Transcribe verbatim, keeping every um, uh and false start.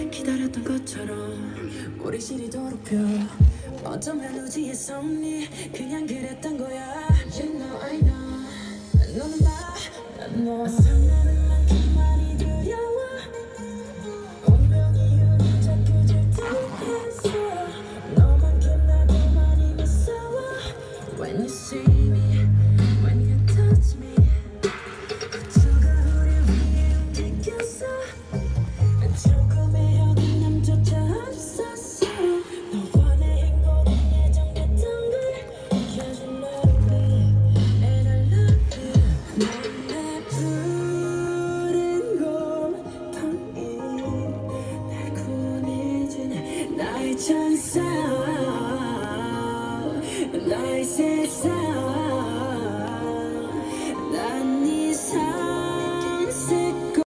기다렸던 것처럼 우리 실이 더럽혀. 어쩌면 우지의 섭리 그냥 그랬던 거야. You know I know 너는 나 난 너 상나는 만큼 많이 두려워. 운명이 우리 자꾸 질투했어. 너만큼 나도 많이 무서워. When you see me, when you touch me, 고추가 우리 위에 움직였어. 조금의 어긋남조차 없었어. 너와 내 행복은 예정됐던 걸 Cause you love me and I love you. 넌내 푸른 곰팡이 날 구원해준 나의 천사.